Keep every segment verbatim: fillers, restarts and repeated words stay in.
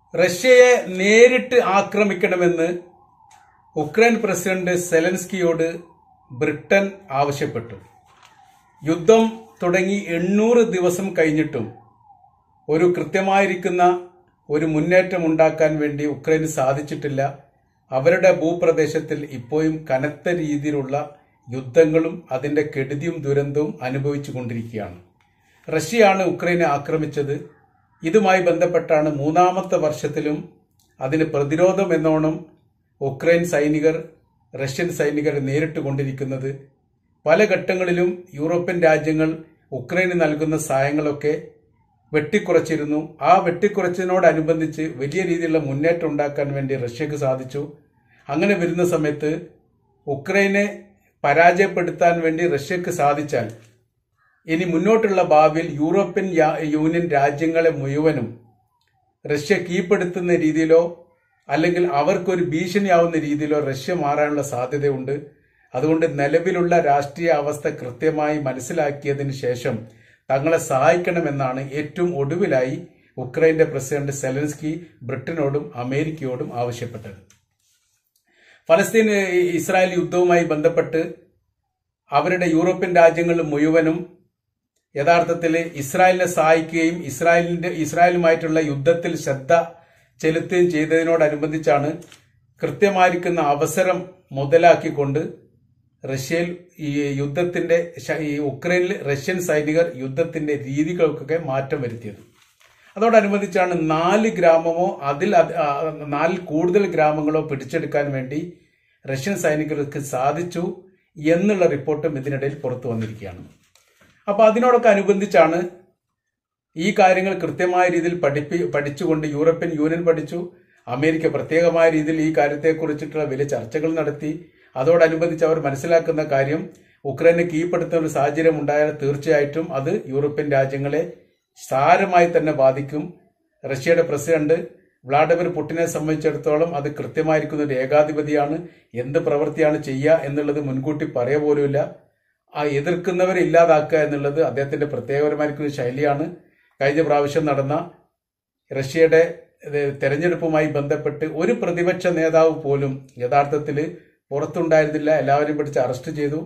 റഷ്യയെ നേരിട്ട് ആക്രമിക്കണമെന്ന് ഉക്രൈൻ പ്രസിഡന്റ് സെലൻസ്കിയോട് ബ്രിട്ടൻ ആവശ്യപ്പെട്ടു. യുദ്ധം തുടങ്ങി എണ്ണൂറ് ദിവസം കഴിഞ്ഞിട്ടും ഒരു കൃത്യമായിരിക്കുന്ന ഒരു മുന്നേറ്റം ഉണ്ടാക്കാൻ വേണ്ടി ഉക്രൈന് സാധിച്ചിട്ടില്ല. അവരുടെ ഭൂപ്രദേശത്തിൽ ഇപ്പോഴും കനത്ത രീതിയിലുള്ള യുദ്ധങ്ങളും അതിന്റെ കെടുതിയും ദുരന്തവും അനുഭവിച്ചു കൊണ്ടിരിക്കുകയാണ്. റഷ്യയാണ് ഉക്രൈനെ ആക്രമിച്ചത്. ഇതുമായി ബന്ധപ്പെട്ടാണ് മൂന്നാമത്തെ വർഷത്തിലും അതിന് പ്രതിരോധം എന്നോണം ഉക്രൈൻ സൈനികർ റഷ്യൻ സൈനികരെ നേരിട്ട് കൊണ്ടിരിക്കുന്നത്. പല ഘട്ടങ്ങളിലും യൂറോപ്യൻ രാജ്യങ്ങൾ ഉക്രൈന് നൽകുന്ന സഹായങ്ങളൊക്കെ വെട്ടിക്കുറച്ചിരുന്നു. ആ വെട്ടിക്കുറച്ചതിനോടനുബന്ധിച്ച് വലിയ രീതിയിലുള്ള മുന്നേറ്റം ഉണ്ടാക്കാൻ വേണ്ടി റഷ്യക്ക് സാധിച്ചു. അങ്ങനെ വരുന്ന സമയത്ത് ഉക്രൈനെ പരാജയപ്പെടുത്താൻ വേണ്ടി റഷ്യക്ക് സാധിച്ചാൽ ഇനി മുന്നോട്ടുള്ള ഭാവിയിൽ യൂറോപ്യൻ യൂണിയൻ രാജ്യങ്ങളെ മുഴുവനും റഷ്യ കീഴ്പ്പെടുത്തുന്ന രീതിയിലോ അല്ലെങ്കിൽ അവർക്കൊരു ഭീഷണിയാവുന്ന രീതിയിലോ റഷ്യ മാറാനുള്ള സാധ്യതയുണ്ട്. അതുകൊണ്ട് നിലവിലുള്ള രാഷ്ട്രീയ അവസ്ഥ കൃത്യമായി മനസ്സിലാക്കിയതിനു ശേഷം തങ്ങളെ സഹായിക്കണമെന്നാണ് ഏറ്റവും ഒടുവിലായി ഉക്രൈന്റെ പ്രസിഡന്റ് സെലൻസ്കി ബ്രിട്ടനോടും അമേരിക്കയോടും ആവശ്യപ്പെട്ടത്. ഫലസ്തീൻ ഇസ്രായേൽ യുദ്ധവുമായി ബന്ധപ്പെട്ട് അവരുടെ യൂറോപ്യൻ രാജ്യങ്ങൾ മുഴുവനും യഥാർത്ഥത്തിൽ ഇസ്രായേലിനെ സഹായിക്കുകയും ഇസ്രായേലിന്റെ ഇസ്രായേലുമായിട്ടുള്ള യുദ്ധത്തിൽ ശ്രദ്ധ ചെലുത്തുകയും ചെയ്തതിനോടനുബന്ധിച്ചാണ് കൃത്യമായിരിക്കുന്ന അവസരം മുതലാക്കിക്കൊണ്ട് റഷ്യയിൽ ഈ യുദ്ധത്തിന്റെ ഈ ഉക്രൈനിൽ റഷ്യൻ സൈനികർ യുദ്ധത്തിന്റെ രീതികൾക്കൊക്കെ മാറ്റം വരുത്തിയത്. അതോടനുബന്ധിച്ചാണ് നാല് ഗ്രാമമോ അതിൽ നാലിൽ കൂടുതൽ ഗ്രാമങ്ങളോ പിടിച്ചെടുക്കാൻ വേണ്ടി റഷ്യൻ സൈനികർക്ക് സാധിച്ചു എന്നുള്ള റിപ്പോർട്ടും ഇതിനിടയിൽ പുറത്തു വന്നിരിക്കുകയാണ്. അപ്പൊ അതിനോടൊക്കെ അനുബന്ധിച്ചാണ് ഈ കാര്യങ്ങൾ കൃത്യമായ രീതിയിൽ പഠിപ്പി പഠിച്ചുകൊണ്ട് യൂറോപ്യൻ യൂണിയൻ പഠിച്ചു. അമേരിക്ക പ്രത്യേകമായ രീതിയിൽ ഈ കാര്യത്തെക്കുറിച്ചിട്ടുള്ള വലിയ ചർച്ചകൾ നടത്തി. അതോടനുബന്ധിച്ച് അവർ മനസ്സിലാക്കുന്ന കാര്യം ഉക്രൈനെ കീഴ്പ്പെടുത്തുന്ന ഒരു സാഹചര്യം ഉണ്ടായാൽ തീർച്ചയായിട്ടും അത് യൂറോപ്യൻ രാജ്യങ്ങളെ സാരമായി തന്നെ ബാധിക്കും. റഷ്യയുടെ പ്രസിഡന്റ് വ്ളാഡിമിർ പുടിനെ സംബന്ധിച്ചിടത്തോളം അത് കൃത്യമായിരിക്കുന്ന ഒരു ഏകാധിപതിയാണ്. എന്ത് പ്രവൃത്തിയാണ് ചെയ്യുക എന്നുള്ളത് മുൻകൂട്ടി പറയുക പോലുമില്ല. ആ എതിർക്കുന്നവരെ ഇല്ലാതാക്കുക എന്നുള്ളത് അദ്ദേഹത്തിന്റെ പ്രത്യേകപരമായിരിക്കുന്ന ശൈലിയാണ്. കഴിഞ്ഞ പ്രാവശ്യം നടന്ന റഷ്യയുടെ തെരഞ്ഞെടുപ്പുമായി ബന്ധപ്പെട്ട് ഒരു പ്രതിപക്ഷ നേതാവ് പോലും യഥാർത്ഥത്തിൽ പുറത്തുണ്ടായിരുന്നില്ല. എല്ലാവരും പിടിച്ച് അറസ്റ്റ് ചെയ്തു.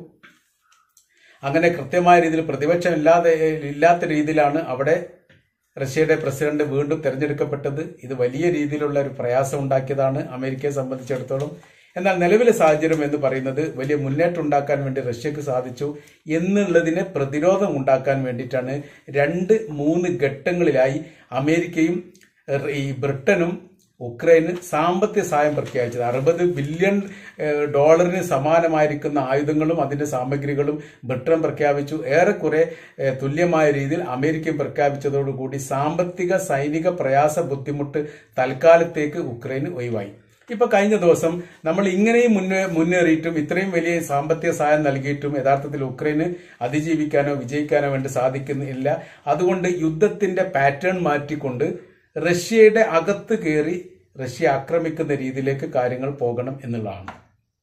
അങ്ങനെ കൃത്യമായ രീതിയിൽ പ്രതിപക്ഷം ഇല്ലാതെ ഇല്ലാത്ത രീതിയിലാണ് അവിടെ റഷ്യയുടെ പ്രസിഡന്റ് വീണ്ടും തെരഞ്ഞെടുക്കപ്പെട്ടത്. ഇത് വലിയ രീതിയിലുള്ള ഒരു പ്രയാസം ഉണ്ടാക്കിയതാണ് അമേരിക്കയെ സംബന്ധിച്ചിടത്തോളം. എന്നാൽ നിലവിലെ സാഹചര്യം എന്ന് പറയുന്നത് വലിയ മുന്നേറ്റം ഉണ്ടാക്കാൻ വേണ്ടി റഷ്യക്ക് സാധിച്ചു എന്നുള്ളതിനെ പ്രതിരോധം ഉണ്ടാക്കാൻ വേണ്ടിയിട്ടാണ് രണ്ട് മൂന്ന് ഘട്ടങ്ങളിലായി അമേരിക്കയും ഈ ബ്രിട്ടനും ഉക്രൈന് സാമ്പത്തിക സഹായം പ്രഖ്യാപിച്ചത്. അറുപത് ബില്യൺ ഡോളറിന് സമാനമായിരിക്കുന്ന ആയുധങ്ങളും അതിന്റെ സാമഗ്രികളും ബ്രിട്ടൻ പ്രഖ്യാപിച്ചു. ഏറെക്കുറെ തുല്യമായ രീതിയിൽ അമേരിക്ക പ്രഖ്യാപിച്ചതോടുകൂടി സാമ്പത്തിക സൈനിക പ്രയാസ ബുദ്ധിമുട്ട് തൽക്കാലത്തേക്ക് ഉക്രൈന് ഒഴിവായി. ഇപ്പൊ കഴിഞ്ഞ ദിവസം നമ്മൾ ഇങ്ങനെയും മുന്നേ മുന്നേറിയിട്ടും ഇത്രയും വലിയ സാമ്പത്തിക സഹായം നൽകിയിട്ടും യഥാർത്ഥത്തിൽ ഉക്രൈന് അതിജീവിക്കാനോ വിജയിക്കാനോ വേണ്ടി സാധിക്കുന്നില്ല. അതുകൊണ്ട് യുദ്ധത്തിന്റെ പാറ്റേൺ മാറ്റിക്കൊണ്ട് റഷ്യയുടെ അകത്ത് കയറി റഷ്യ ആക്രമിക്കുന്ന രീതിയിലേക്ക് കാര്യങ്ങൾ പോകണം എന്നുള്ളതാണ്.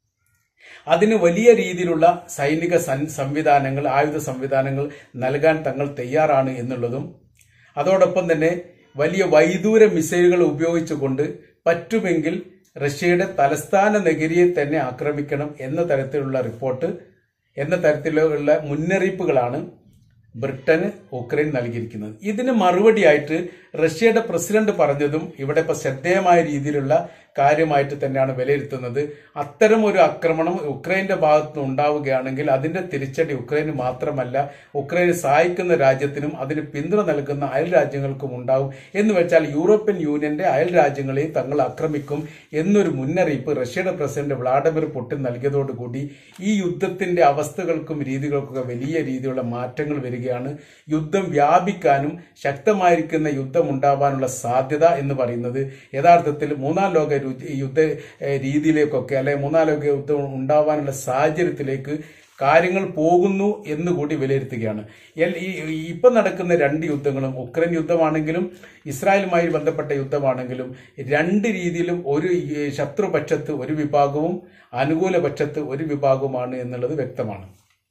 അതിന് വലിയ രീതിയിലുള്ള സൈനിക സംവിധാനങ്ങൾ ആയുധ സംവിധാനങ്ങൾ നൽകാൻ തങ്ങൾ തയ്യാറാണ് എന്നുള്ളതും അതോടൊപ്പം തന്നെ വലിയ വൈദൂര മിസൈലുകൾ ഉപയോഗിച്ചുകൊണ്ട് പറ്റുമെങ്കിൽ റഷ്യയുടെ തലസ്ഥാന നഗരിയെ തന്നെ ആക്രമിക്കണം എന്ന തരത്തിലുള്ള റിപ്പോർട്ട് എന്ന തരത്തിലുള്ള മുന്നറിയിപ്പുകളാണ് ബ്രിട്ടന് ഉക്രൈൻ നൽകിയിരിക്കുന്നത്. ഇതിന് മറുപടിയായിട്ട് റഷ്യയുടെ പ്രസിഡന്റ് പറഞ്ഞതും ഇവിടെ ഇപ്പൊ ശ്രദ്ധേയമായ രീതിയിലുള്ള കാര്യമായിട്ട് തന്നെയാണ് വിലയിരുത്തുന്നത്. അത്തരം ഒരു ആക്രമണം ഉക്രൈന്റെ ഭാഗത്ത് ഉണ്ടാവുകയാണെങ്കിൽ അതിന്റെ തിരിച്ചടി ഉക്രൈന് മാത്രമല്ല ഉക്രൈനെ സഹായിക്കുന്ന രാജ്യത്തിനും അതിന് പിന്തുണ നൽകുന്ന അയൽ രാജ്യങ്ങൾക്കും ഉണ്ടാവും. എന്ന് വെച്ചാൽ യൂറോപ്യൻ യൂണിയന്റെ അയൽ രാജ്യങ്ങളെയും തങ്ങൾ ആക്രമിക്കും എന്നൊരു മുന്നറിയിപ്പ് റഷ്യയുടെ പ്രസിഡന്റ് വ്ളാഡിമിർ പുടിൻ നൽകിയതോടുകൂടി ഈ യുദ്ധത്തിന്റെ അവസ്ഥകൾക്കും രീതികൾക്കൊക്കെ വലിയ രീതിയിലുള്ള മാറ്റങ്ങൾ വരികയാണ്. യുദ്ധം വ്യാപിക്കാനും ശക്തമായിരിക്കുന്ന യുദ്ധം ഉണ്ടാവാനുള്ള സാധ്യത എന്ന് പറയുന്നത് യഥാർത്ഥത്തിൽ മൂന്നാം ലോക യുദ്ധ രീതിയിലേക്കൊക്കെ അല്ലെങ്കിൽ മൂന്നാം ലോക യുദ്ധം ഉണ്ടാവാനുള്ള സാഹചര്യത്തിലേക്ക് കാര്യങ്ങൾ പോകുന്നു എന്നുകൂടി വിലയിരുത്തുകയാണ്. ഇപ്പൊ നടക്കുന്ന രണ്ട് യുദ്ധങ്ങളും ഉക്രൈൻ യുദ്ധമാണെങ്കിലും ഇസ്രായേലുമായി ബന്ധപ്പെട്ട യുദ്ധമാണെങ്കിലും രണ്ട് രീതിയിലും ഒരു ശത്രുപക്ഷത്ത് ഒരു വിഭാഗവും അനുകൂല പക്ഷത്ത് ഒരു വിഭാഗവുമാണ് എന്നുള്ളത് വ്യക്തമാണ്.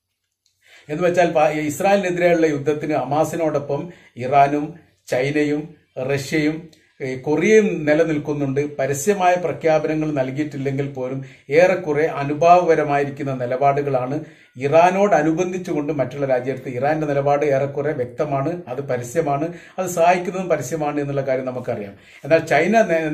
എന്ന് വെച്ചാൽ ഇസ്രായേലിനെതിരെയുള്ള യുദ്ധത്തിന് ഹമാസിനോടൊപ്പം ഇറാനും ചൈനയും റഷ്യയും കൊറിയയും നിലനിൽക്കുന്നുണ്ട്. പരസ്യമായ പ്രഖ്യാപനങ്ങൾ നൽകിയിട്ടില്ലെങ്കിൽ പോലും ഏറെക്കുറെ അനുഭാവപരമായിരിക്കുന്ന നിലപാടുകളാണ് ഇറാനോടനുബന്ധിച്ചുകൊണ്ട് മറ്റുള്ള രാജ്യത്ത്. ഇറാന്റെ നിലപാട് ഏറെക്കുറെ വ്യക്തമാണ്, അത് പരസ്യമാണ്, അത് സഹായിക്കുന്നതും പരസ്യമാണ് എന്നുള്ള കാര്യം നമുക്കറിയാം. എന്നാൽ ചൈന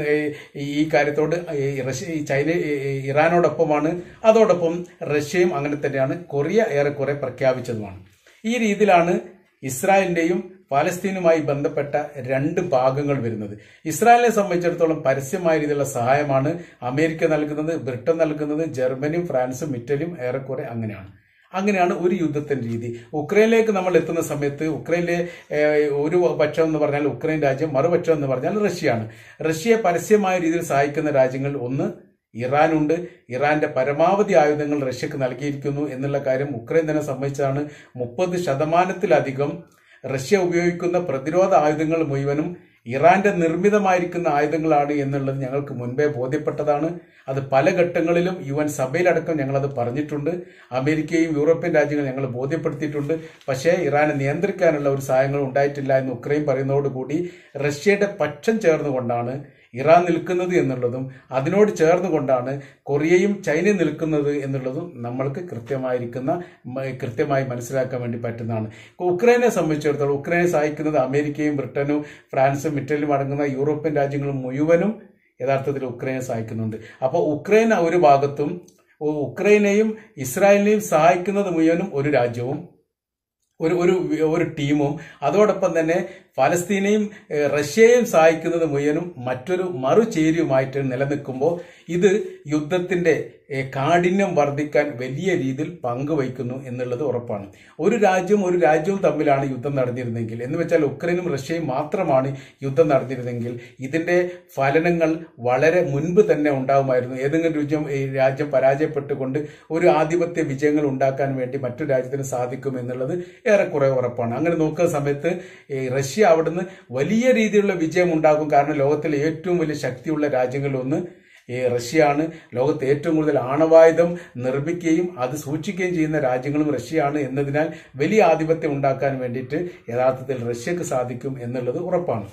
ഈ കാര്യത്തോട് റഷ്യ ചൈന ഇറാനോടൊപ്പമാണ്, അതോടൊപ്പം റഷ്യയും അങ്ങനെ തന്നെയാണ്. കൊറിയ ഏറെക്കുറെ പ്രഖ്യാപിച്ചതുമാണ്. ഈ രീതിയിലാണ് ഇസ്രായേലിന്റെയും പാലസ്തീനുമായി ബന്ധപ്പെട്ട രണ്ട് ഭാഗങ്ങൾ വരുന്നത്. ഇസ്രായേലിനെ സംബന്ധിച്ചിടത്തോളം പരസ്യമായ രീതിയിലുള്ള സഹായമാണ് അമേരിക്ക നൽകുന്നത്, ബ്രിട്ടൻ നൽകുന്നത്, ജർമ്മനിയും ഫ്രാൻസും ഇറ്റലിയും ഏറെക്കുറെ അങ്ങനെയാണ്. അങ്ങനെയാണ് ഒരു യുദ്ധത്തിന്റെ രീതി. ഉക്രൈനിലേക്ക് നമ്മൾ എത്തുന്ന സമയത്ത് ഉക്രൈനിലെ ഒരു പക്ഷം എന്ന് പറഞ്ഞാൽ ഉക്രൈൻ രാജ്യം, മറുപക്ഷം എന്ന് പറഞ്ഞാൽ റഷ്യയാണ്. റഷ്യയെ പരസ്യമായ രീതിയിൽ സഹായിക്കുന്ന രാജ്യങ്ങൾ ഒന്ന് ഇറാനുണ്ട്. ഇറാന്റെ പരമാവധി ആയുധങ്ങൾ റഷ്യക്ക് നൽകിയിരിക്കുന്നു എന്നുള്ള കാര്യം ഉക്രൈൻ തന്നെ സംബന്ധിച്ചാണ്. മുപ്പത് ശതമാനത്തിലധികം റഷ്യ ഉപയോഗിക്കുന്ന പ്രതിരോധ ആയുധങ്ങൾ മുഴുവനും ഇറാന്റെ നിർമ്മിതമായിരിക്കുന്ന ആയുധങ്ങളാണ് എന്നുള്ളത് ഞങ്ങൾക്ക് മുൻപേ ബോധ്യപ്പെട്ടതാണ്. അത് പല ഘട്ടങ്ങളിലും യു എൻ സഭയിലടക്കം ഞങ്ങളത് പറഞ്ഞിട്ടുണ്ട്. അമേരിക്കയും യൂറോപ്യൻ രാജ്യങ്ങളും ഞങ്ങൾ ബോധ്യപ്പെടുത്തിയിട്ടുണ്ട്. പക്ഷേ ഇറാനെ നിയന്ത്രിക്കാനുള്ള ഒരു സഹായങ്ങൾ ഉണ്ടായിട്ടില്ല എന്ന് ഉക്രൈൻ പറയുന്നതോടുകൂടി റഷ്യയുടെ പക്ഷം ചേർന്നുകൊണ്ടാണ് ഇറാൻ നിൽക്കുന്നത് എന്നുള്ളതും അതിനോട് ചേർന്നുകൊണ്ടാണ് കൊറിയയും ചൈനയും നിൽക്കുന്നത് എന്നുള്ളതും നമ്മൾക്ക് കൃത്യമായിരിക്കുന്ന കൃത്യമായി മനസ്സിലാക്കാൻ വേണ്ടി പറ്റുന്നതാണ്. ഉക്രൈനെ സംബന്ധിച്ചിടത്തോളം ഉക്രൈനെ സഹായിക്കുന്നത് അമേരിക്കയും ബ്രിട്ടനും ഫ്രാൻസും ഇറ്റലിയും അടങ്ങുന്ന യൂറോപ്യൻ രാജ്യങ്ങളും മുഴുവനും യഥാർത്ഥത്തിൽ ഉക്രൈനെ സഹായിക്കുന്നുണ്ട്. അപ്പോൾ ഉക്രൈൻ ഒരു ഭാഗത്തും ഉക്രൈനെയും ഇസ്രായേലിനെയും സഹായിക്കുന്നത് മുഴുവനും ഒരു രാജ്യവും ഒരു ഒരു ഒരു ടീമും, അതോടൊപ്പം തന്നെ ഫലസ്തീനെയും റഷ്യയെയും സഹായിക്കുന്നത് മുഴുവനും മറ്റൊരു മറുചേരിയുമായിട്ട് നിലനിൽക്കുമ്പോൾ ഇത് യുദ്ധത്തിന്റെ കാഠിന്യം വർദ്ധിക്കാൻ വലിയ രീതിയിൽ പങ്കുവയ്ക്കുന്നു എന്നുള്ളത് ഉറപ്പാണ്. ഒരു രാജ്യവും ഒരു രാജ്യവും തമ്മിലാണ് യുദ്ധം നടന്നിരുന്നെങ്കിൽ, എന്ന് വെച്ചാൽ ഉക്രൈനും റഷ്യയും മാത്രമാണ് യുദ്ധം നടന്നിരുന്നെങ്കിൽ ഇതിന്റെ ഫലനങ്ങൾ വളരെ മുൻപ് തന്നെ ഉണ്ടാകുമായിരുന്നു. ഏതെങ്കിലും രാജ്യം രാജ്യം പരാജയപ്പെട്ടുകൊണ്ട് ഒരു ആധിപത്യ വിജയങ്ങൾ ഉണ്ടാക്കാൻ വേണ്ടി മറ്റു രാജ്യത്തിന് സാധിക്കും എന്നുള്ളത് ഏറെക്കുറെ ഉറപ്പാണ്. അങ്ങനെ നോക്കുന്ന സമയത്ത് റഷ്യ അവിടുന്ന് വലിയ രീതിയിലുള്ള വിജയം ഉണ്ടാകും. കാരണം ലോകത്തിലെ ഏറ്റവും വലിയ ശക്തിയുള്ള രാജ്യങ്ങളിലൊന്ന് റഷ്യയാണ്. ലോകത്ത് ഏറ്റവും കൂടുതൽ ആണവായുധം നിർമ്മിക്കുകയും അത് സൂക്ഷിക്കുകയും ചെയ്യുന്ന രാജ്യങ്ങളും റഷ്യയാണ് എന്നതിനാൽ വലിയ ആധിപത്യം ഉണ്ടാക്കാൻ വേണ്ടിയിട്ട് യഥാർത്ഥത്തിൽ റഷ്യക്ക് സാധിക്കും എന്നുള്ളത് ഉറപ്പാണ്.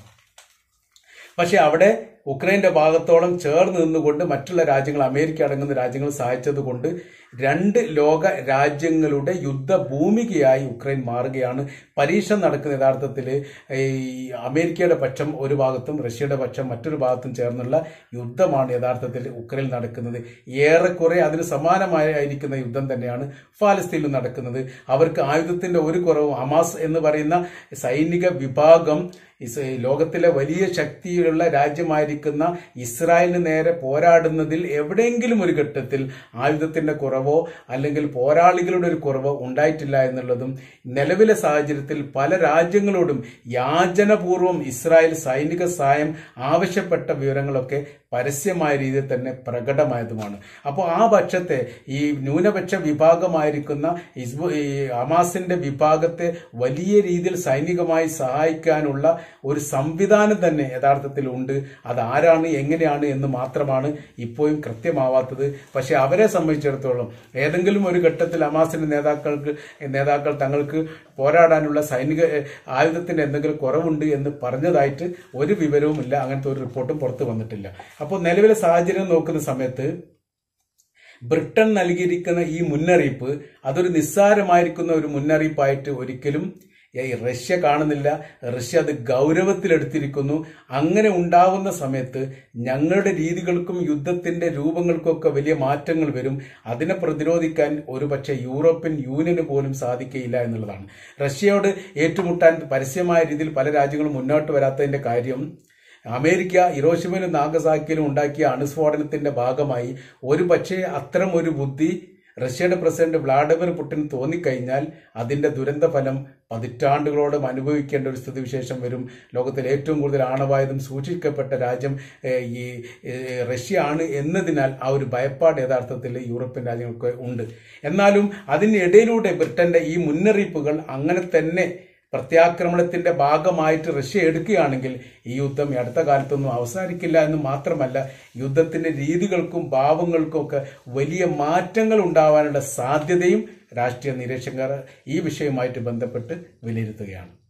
പക്ഷെ അവിടെ ഉക്രൈന്റെ ഭാഗത്തോളം ചേർന്ന് നിന്നുകൊണ്ട് മറ്റുള്ള രാജ്യങ്ങൾ, അമേരിക്ക അടങ്ങുന്ന രാജ്യങ്ങൾ സഹായിച്ചത് കൊണ്ട് രണ്ട് ലോക രാജ്യങ്ങളുടെ യുദ്ധഭൂമികയായി ഉക്രൈൻ മാറുകയാണ്. പരീക്ഷ നടക്കുന്ന യഥാർത്ഥത്തിൽ ഈ അമേരിക്കയുടെ പക്ഷം ഒരു ഭാഗത്തും റഷ്യയുടെ പക്ഷം മറ്റൊരു ഭാഗത്തും ചേർന്നുള്ള യുദ്ധമാണ് യഥാർത്ഥത്തിൽ ഉക്രൈനിൽ നടക്കുന്നത്. ഏറെക്കുറെ അതിന് സമാനമായിരിക്കുന്ന യുദ്ധം തന്നെയാണ് ഫലസ്തീനിൽ നടക്കുന്നത്. അവർക്ക് ആയുധത്തിന്റെ ഒരു കുറവും, ഹമാസ് എന്ന് പറയുന്ന സൈനിക വിഭാഗം ലോകത്തിലെ വലിയ ശക്തിയുള്ള രാജ്യമായിരിക്കുന്ന ഇസ്രായേലിന് നേരെ പോരാടുന്നതിൽ എവിടെയെങ്കിലും ഒരു ഘട്ടത്തിൽ ആയുധത്തിന്റെ കുറവോ അല്ലെങ്കിൽ പോരാളികളുടെ ഒരു കുറവോ ഉണ്ടായിട്ടില്ല എന്നുള്ളതും നിലവിലെ സാഹചര്യത്തിൽ പല രാജ്യങ്ങളോടും യാചനപൂർവ്വം ഇസ്രായേൽ സൈനിക സഹായം ആവശ്യപ്പെട്ട വിവരങ്ങളൊക്കെ പരസ്യമായ രീതിയിൽ തന്നെ പ്രകടമായതുമാണ്. അപ്പോൾ ആ പക്ഷത്തെ ഈ ന്യൂനപക്ഷ വിഭാഗമായിരിക്കുന്ന ഹിസ്ബു ഈ ഹമാസിന്റെ വിഭാഗത്തെ വലിയ രീതിയിൽ സൈനികമായി സഹായിക്കാനുള്ള ഒരു സംവിധാനം തന്നെ യഥാർത്ഥത്തിൽ ഉണ്ട്. അതാരാണ്, എങ്ങനെയാണ് എന്ന് മാത്രമാണ് ഇപ്പോഴും കൃത്യമാവാത്തത്. പക്ഷെ അവരെ സംബന്ധിച്ചിടത്തോളം ഏതെങ്കിലും ഒരു ഘട്ടത്തിൽ ഹമാസിന്റെ നേതാക്കൾക്ക് നേതാക്കൾ തങ്ങൾക്ക് പോരാടാനുള്ള സൈനിക ആയുധത്തിന്റെ എന്തെങ്കിലും കുറവുണ്ട് എന്ന് പറഞ്ഞതായിട്ട് ഒരു വിവരവുമില്ല. അങ്ങനത്തെ ഒരു റിപ്പോർട്ടും പുറത്തു വന്നിട്ടില്ല. അപ്പോൾ നിലവിലെ സാഹചര്യം നോക്കുന്ന സമയത്ത് ബ്രിട്ടൻ നൽകിയിരിക്കുന്ന ഈ മുന്നറിയിപ്പ് അതൊരു നിസ്സാരമായിരിക്കുന്ന ഒരു മുന്നറിയിപ്പായിട്ട് ഒരിക്കലും റഷ്യ കാണുന്നില്ല. റഷ്യ അത് ഗൗരവത്തിലെടുത്തിരിക്കുന്നു. അങ്ങനെ ഉണ്ടാവുന്ന സമയത്ത് ഞങ്ങളുടെ രീതികൾക്കും യുദ്ധത്തിന്റെ രൂപങ്ങൾക്കൊക്കെ വലിയ മാറ്റങ്ങൾ വരും. അതിനെ പ്രതിരോധിക്കാൻ ഒരുപക്ഷെ യൂറോപ്യൻ യൂണിയന് പോലും സാധിക്കുകയില്ല എന്നുള്ളതാണ്. റഷ്യയോട് ഏറ്റുമുട്ടാൻ പരസ്യമായ രീതിയിൽ പല രാജ്യങ്ങളും മുന്നോട്ട് വരാത്തതിന്റെ കാര്യം അമേരിക്ക ഹിരോഷിമയിലും നാഗസാക്കിയിലും ഉണ്ടാക്കിയ അണുസ്ഫോടനത്തിന്റെ ഭാഗമായി ഒരു പക്ഷേ അത്തരം ഒരു ബുദ്ധി റഷ്യയുടെ പ്രസിഡന്റ് വ്ളാഡിമിർ പുടിൻ തോന്നിക്കഴിഞ്ഞാൽ അതിന്റെ ദുരന്ത ഫലം പതിറ്റാണ്ടുകളോളം അനുഭവിക്കേണ്ട ഒരു സ്ഥിതിവിശേഷം വരും. ലോകത്തിലെ ഏറ്റവും കൂടുതൽ ആണവായുധം സൂക്ഷിക്കപ്പെട്ട രാജ്യം ഈ റഷ്യ ആണ് എന്നതിനാൽ ആ ഒരു ഭയപ്പാട് യഥാർത്ഥത്തിൽ യൂറോപ്യൻ രാജ്യങ്ങൾക്ക് ഉണ്ട്. എന്നാലും അതിനിടയിലൂടെ ബ്രിട്ടന്റെ ഈ മുന്നറിയിപ്പുകൾ അങ്ങനെ തന്നെ പ്രത്യാക്രമണത്തിന്റെ ഭാഗമായിട്ട് റഷ്യ എടുക്കുകയാണെങ്കിൽ ഈ യുദ്ധം ഈ അടുത്ത കാലത്തൊന്നും അവസാനിക്കില്ല എന്ന് മാത്രമല്ല, യുദ്ധത്തിന്റെ രീതികൾക്കും ഭാവങ്ങൾക്കും ഒക്കെ വലിയ മാറ്റങ്ങൾ ഉണ്ടാവാനുള്ള സാധ്യതയും രാഷ്ട്രീയ നിരീക്ഷകർ ഈ വിഷയവുമായിട്ട് ബന്ധപ്പെട്ട് വിലയിരുത്തുകയാണ്.